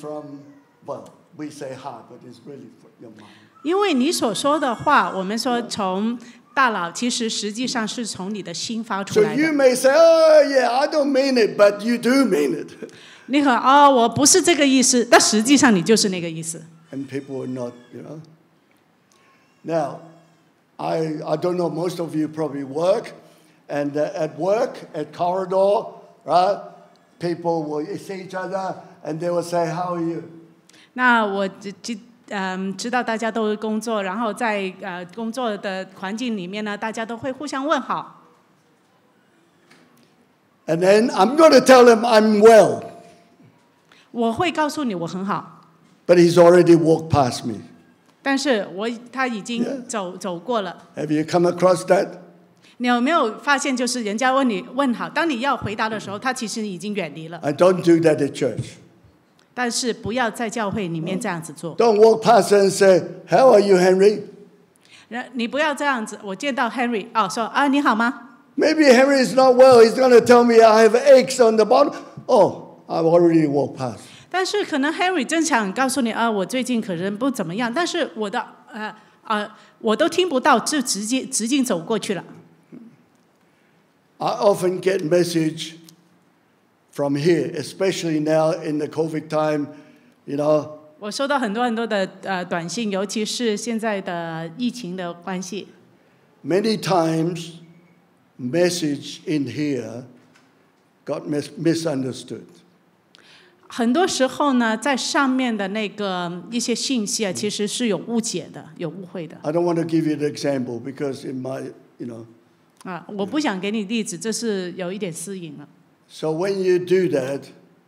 from, well, we say heart, but it's really your mind. 因为你所说的话，我们说从大脑，其实实际上是从你的心发出 So 来 you 的。 may say, oh, yeah, I don't mean it, but you do mean it. 你可我不是这个意思，但实际上你就是那个意思。 And people are not, you know. Now, I don't know, most of you probably work, and at work, at corridor, right, people will see each other, and they will say, how are you? 那我知道大家都工作，然后在工作的环境里面呢，大家都会互相问好。 And then I'm going to tell him I'm well. 我会告诉你我很好， But he's already walked past me. 但是他已经走过了。 Have you come across that? 你有没有发现，就是人家问你问好，当你要回答的时候，他其实已经远离了。 I don't do that at church. 但是不要在教会里面这样子做。 Don't walk past and say, how are you, Henry? 你不要这样子。我见到 Henry 说你好吗？ Maybe Henry is not well. He's going to tell me I have aches on the bottom. Oh, I've already walked past. 但是可能 Henry 正想告诉你我最近可能不怎么样，但是我都听不到，就直径走过去了。 I often get message from here, especially now in the COVID time, you know. 我收到很多的短信，尤其是现在的疫情的关系。 Many times, message in here got misunderstood. 很多时候呢，在上面的那个一些信息其实是有误解的，有误会的。 I don't want to give you the example because it might, you know. 我不想给你例子，这是有一点私隐了。 So when you do that,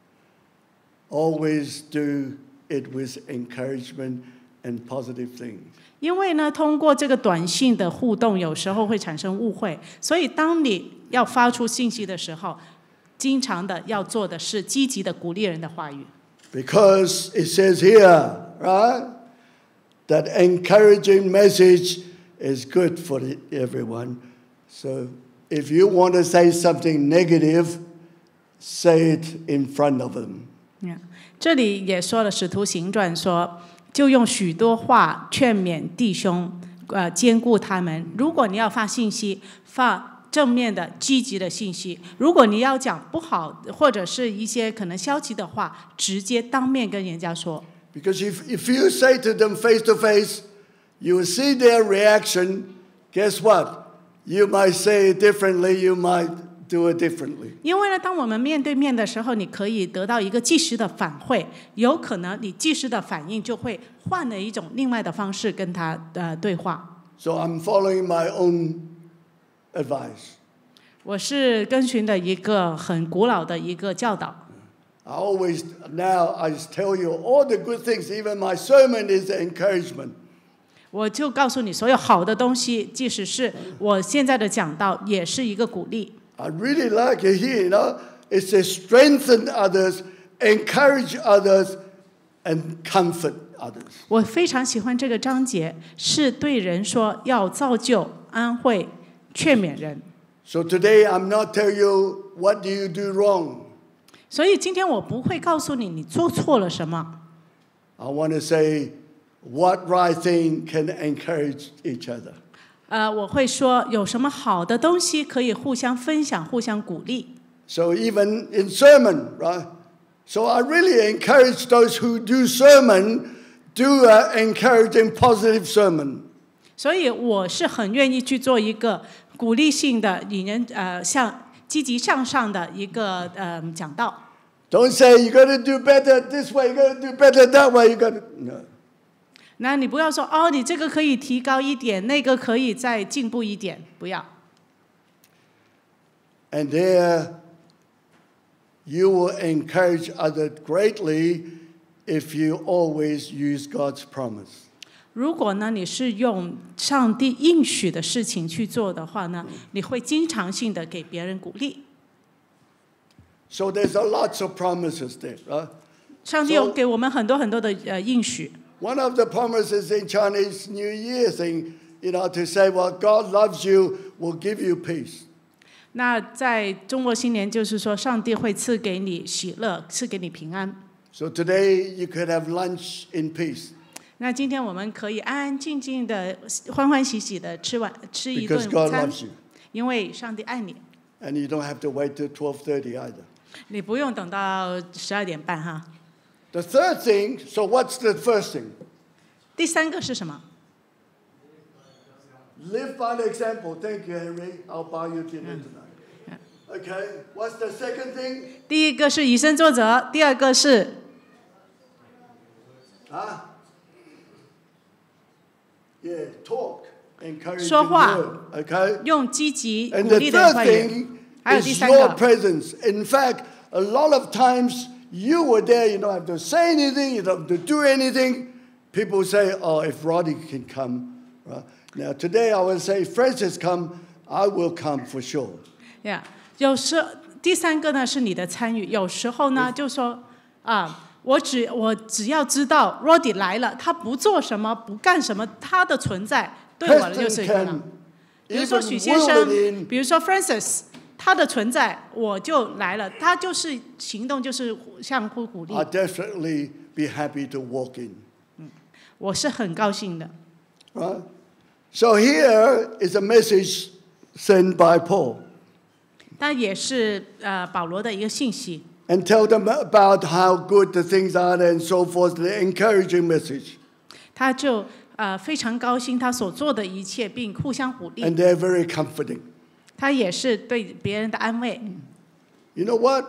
always do it with encouragement and positive things. 因为呢，通过这个短信的互动，有时候会产生误会，所以当你要发出信息的时候，经常的要做的是积极的鼓励人的话语。 Because it says here, right, that encouraging message is good for everyone. So if you want to say something negative, say it in front of them. 这里也说了，《使徒行传》说，就用许多话劝勉弟兄，兼顾他们。如果你要发信息，发正面的、积极的信息；如果你要讲不好或者是一些可能消极的话，直接当面跟人家说。 Because if you say to them face to face, you will see their reaction. Guess what? You might say it differently, you might do it differently. 因为呢，当我们面对面的时候，你可以得到一个即时的反馈，有可能你即时的反应就会换了一种另外的方式跟他对话。 So I'm following my own advice. 我是跟循的一个很古老的一个教导。 I tell you all the good things. Even my sermon is encouragement. 我就告诉你，所有好的东西，即使是我现在的讲道，也是一个鼓励。 I really like it here, you know. It says strengthen others, encourage others, and comfort others. 我非常喜欢这个章节，是对人说要造就、安慰、劝勉人。 So today I'm not telling you what do you do wrong. 所以今天我不会告诉你你做错了什么。 I want to say what right thing can encourage each other. 我会说有什么好的东西可以互相分享、互相鼓励。 So even in sermon, right? So I really encourage those who do sermon, do an encouraging positive sermon. 所以我是很愿意去做一个鼓励性的、引人向积极向上的一个讲道。 Don't say you got to do better this way, you got to do better that way, you got to no. 那你不要说你这个可以提高一点，那个可以再进步一点，不要。 And there you will encourage others greatly if you always use God's promise. 如果呢你是用上帝应许的事情去做的话呢，你会经常性的给别人鼓励。 So there's a lots of promises there, right? 上帝有给我们很多的应许。 One of the promises in Chinese New Year thing, you know, to say, well, God loves you, will give you peace. 那在中国新年就是说，上帝会赐给你喜乐，赐给你平安。 So today you could have lunch in peace. 那今天我们可以安安静静的、欢欢喜喜的吃一顿 Because 午 God 餐， loves you. 因为上帝爱你。 And you don't have to wait till 12:30 either. 你不用等到12:30哈。 The third thing, so what's the first thing? 第三个是什么？ Live by the example. Thank you, Henry. I'll buy you dinner tonight. Okay, what's the second thing? 第一个是以身作则，第二个是 Yeah, talk. Encouraging 说话。 word. Okay? 用积极 And 鼓 the 励的 third 话语。 thing 还有第 is 三 your 个， presence. In fact, a lot of times you were there, you don't have to say anything, you don't have to do anything. People say, oh, if Roddy can come. Right? Now, today I will say, if Francis come, I will come for sure. 有时第三个呢是你的参与，有时候呢就说我只要知道 Roddy 来了，他不做什么不干什么，他的存在对我就是 Preston 一个了。 can 比如说 even 许先 will 生 it in. 比如说 Francis， 他的存在我就来了，他就是行动就是相互鼓励 I'll，definitely be happy to walk in. 我是很高兴的。 Right? So here is a message sent by Paul. 但也是保罗的一个信息， And tell them about how good the things are and so forth, the encouraging message. 他就非常高兴他所做的一切，并互相鼓励。 And they're very comforting. 他也是对别人的安慰。 You know what?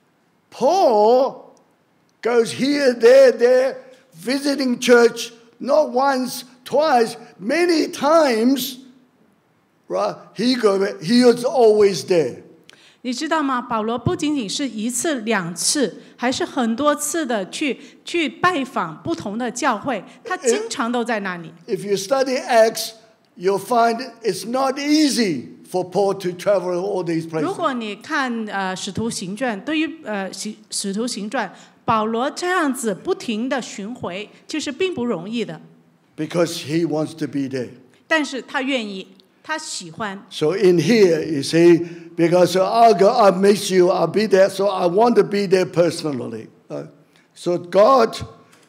Paul goes here, there, visiting church, not once, twice, many times. Right? He was always there. 你知道吗？保罗不仅仅是一次两次，还是很多次的去拜访不同的教会，他经常都在那里。 If you study Acts, you'll find it's not easy for Paul to travel all these 如 places. 果你看使徒行传，对于使徒行传，保罗这样子不停的巡回，其实并不容易的。 Because he wants to be there. 但是他愿意，他喜欢。 So in here, you see, because I'll go, I'll miss you, I'll be there, so I want to be there personally. So Paul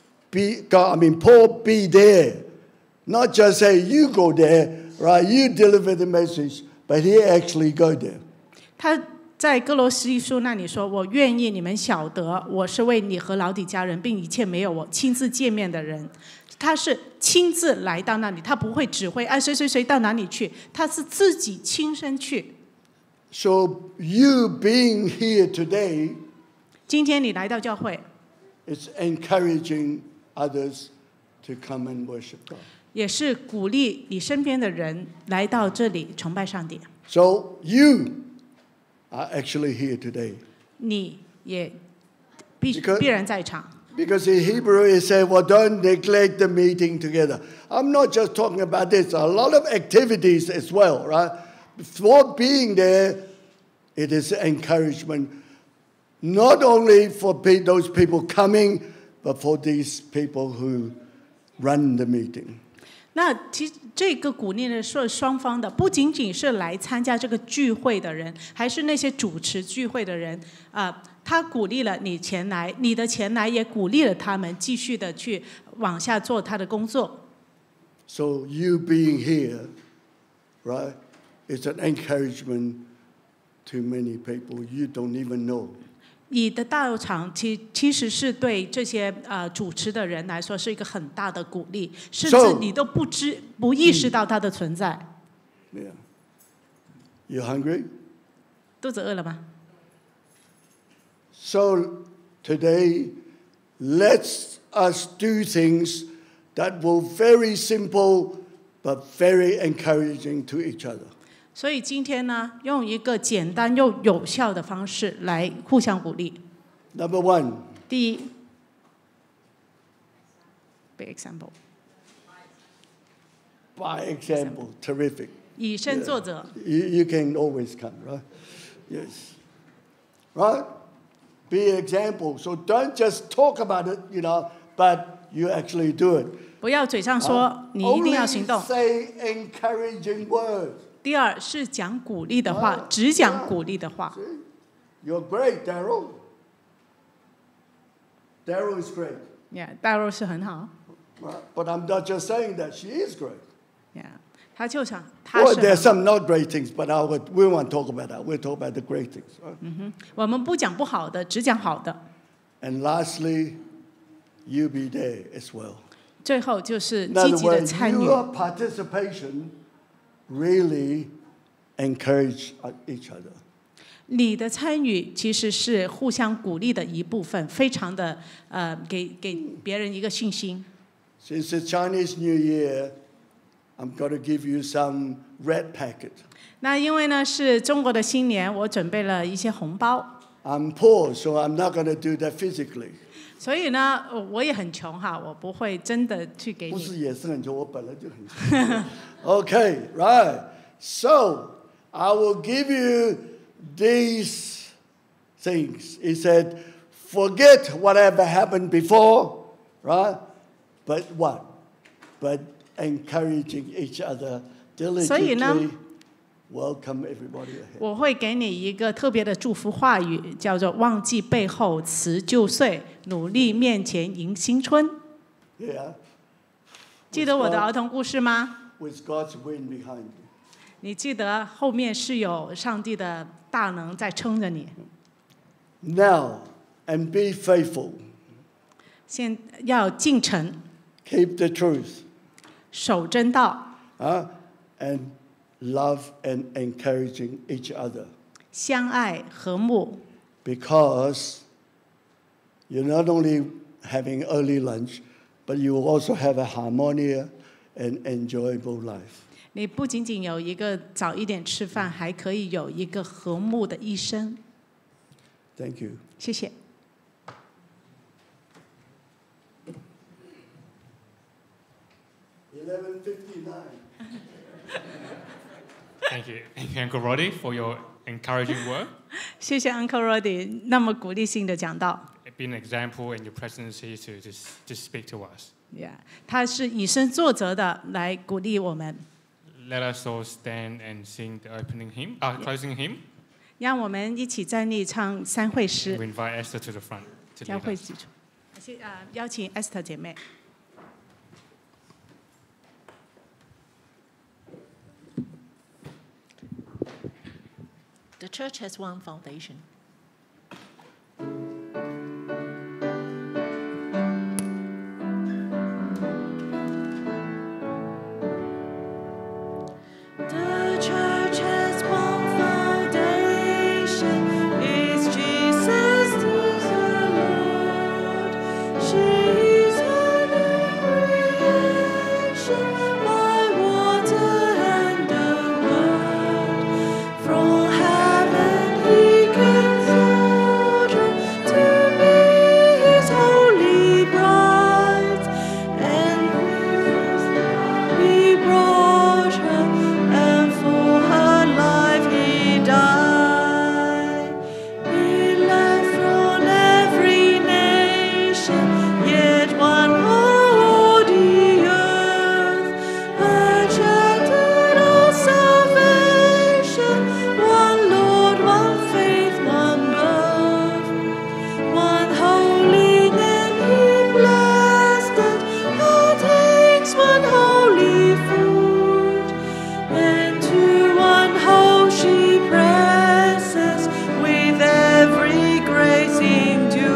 be there. Not just say, you go there, right? You deliver the message, but he actually go there. 他在哥罗西书那里说：“我愿意你们晓得，我是为你和老底家人，并一切没有我亲自见面的人。”他是亲自来到那里，他不会指挥谁到哪里去，他是自己亲身去。 So you being here today 今天你来到教会， is encouraging others to come and worship God. 也是鼓励你身边的人来到这里崇拜上帝。 So you are actually here today. 你也 Because- 必然在场。 Because in Hebrew it says, well, don't neglect the meeting together. I'm not just talking about this. A lot of activities as well, right? For being there, it is encouragement, not only for those people coming, but for these people who run the meeting. 那其实这个鼓励呢是双方的，不仅仅是来参加这个聚会的人，还是那些主持聚会的人他鼓励了你前来，你的前来也鼓励了他们继续的去往下做他的工作。 So you being here, right, is an encouragement to many people you don't even know. 你的到场其实是对这些主持的人来说是一个很大的鼓励，甚至你都不意识到他的存在。 Yeah. You hungry? 肚子饿了吗？ So today, let's us do things that will very simple but very encouraging to each other. 所以今天呢，用一个简单又有效的方式来互相鼓励。 Number one, 第一 ，big example， by example, terrific. 以身作则。 You can always come, right? Yes. Right? Be an example. So don't just talk about it, but you actually do it. 不要嘴上说，你一定要行 Only 动。 say encouraging words. 第二是讲鼓励的话，只讲鼓励的话。 You're great, Daryl. Daryl is great. Yeah， 大肉是很好。 Right? But I'm not just saying that. She is great. Yeah， 他就想他 Well, 是 there's 很好。 some not great things, but we won't talk about that. We'll talk about the great things. Right? 我们不讲不好的，只讲好的。 And lastly, you be there as well. 最后就是 In 积 other 极的 words, 参与。 your participation really encourage each other. 你的参与其实是互相鼓励的一部分，非常的给别人一个信心。 Since the Chinese New Year, I'm going to give you some red packet. 那因为呢是中国的新年，我准备了一些红包， I'm poor, so I'm not going to do that physically. 所以呢我也很穷哈，我不会真的去给不你。 是也是很穷，我本来就很穷。Okay, right. So I will give you these things. He said, forget whatever happened before, right? But what? But encouraging each other 所以呢 diligently. Welcome everybody ahead. 我会给你一个特别的祝福话语，叫做忘记背后辞旧岁，努力面前迎新春。 Yeah. 记得我的儿童故事吗？ With God's wind behind you. 你记得后面是有上帝的大能在撑着你。 Now, and be faithful. 现要敬诚， Keep the truth. 守真道， And love and encouraging each other. 相爱和睦。 Because you're not only having early lunch, but you will also have a harmonia and enjoyable life. 你不仅仅有一个早一点吃饭，还可以有一个和睦的一生。 Thank you. 谢谢。 11:59. Thank you, Uncle Roddy, for your encouraging word. 谢谢 Uncle Roddy 那么鼓励性的讲道。 It's been an example in your presidency to speak to us. Yeah， 他是以身作则的来鼓励我们。 Let us all stand and sing the opening hymn, closing hymn. 让我们一起站立唱三会诗 We， invite Esther to the front to 教 lead 会 us. 基础。邀请 Esther 姐妹。 The church has one foundation. The church has one foundation. It's Jesus the Lord. She's a new creation by water and the word. From heaven he came down to be his holy bride, and he brought her, and for her life he died. He left from every nation, yet one over the earth, purchased our salvation. One Lord, one faith, one birth, one holy name he blessed, partakes one holy food, and to one whole she presses with every grace endued.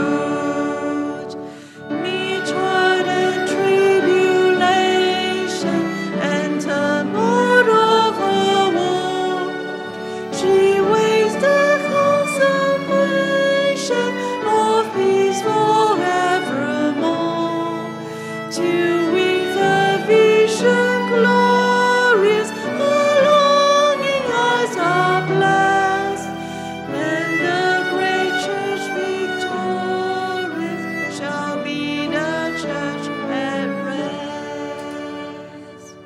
Me tried and tribulation and turmoil of her womb, she weighs the consummation of peace forevermore. Till with a vision glorious, her longing eyes are blessed, and the great church victorious shall be the church at rest.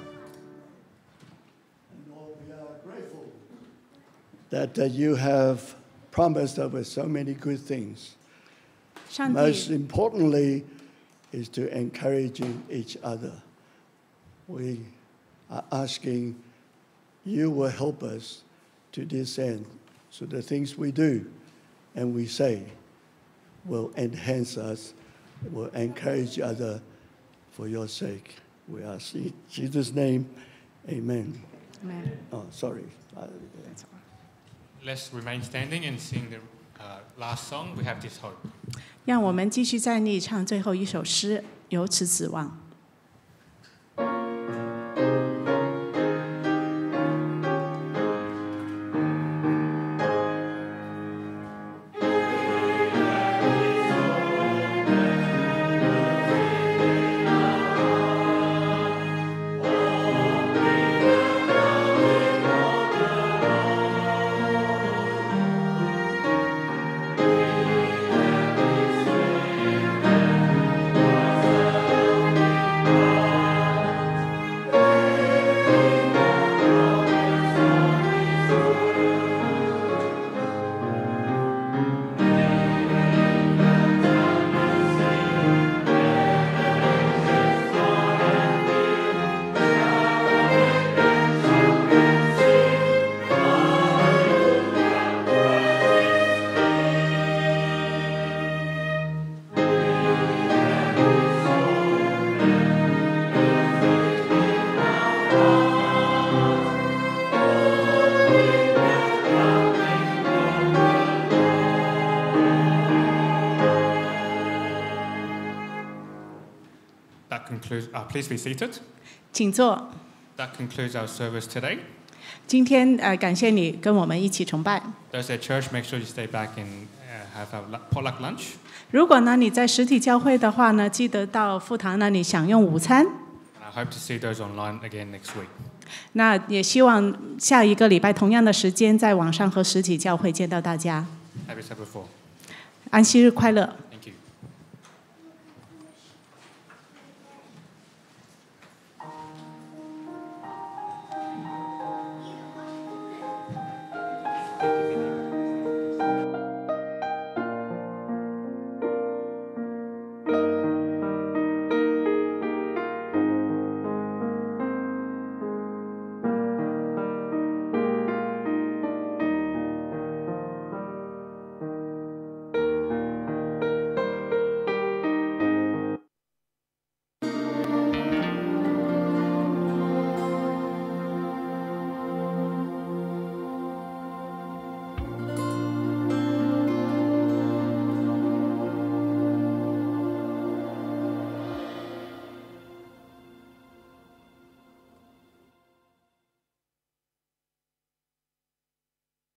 And Lord, we are grateful that you have promised us so many good things. 上 Most 帝 importantly is to encouraging each other. We are asking you will help us to this end, so the things we do and we say will enhance us will encourage others for your sake. We ask in Jesus' name, amen. Amen. Oh, sorry. Let's remain standing and sing the last song. We have this hope. 让我们继续站立，唱最后一首诗，由此指望。 That concludes. Please be seated. 请坐。 That concludes our service today. 今天感谢你跟我们一起崇拜。 Those at church, make sure you stay back and have our potluck lunch. 如果呢你在实体教会的话呢，记得到副堂那里享用午餐。 And I hope to see those online again next week. 那也希望下一个礼拜同样的时间，在网上和实体教会见到大家。 Happy Sabbath. 安息日快乐。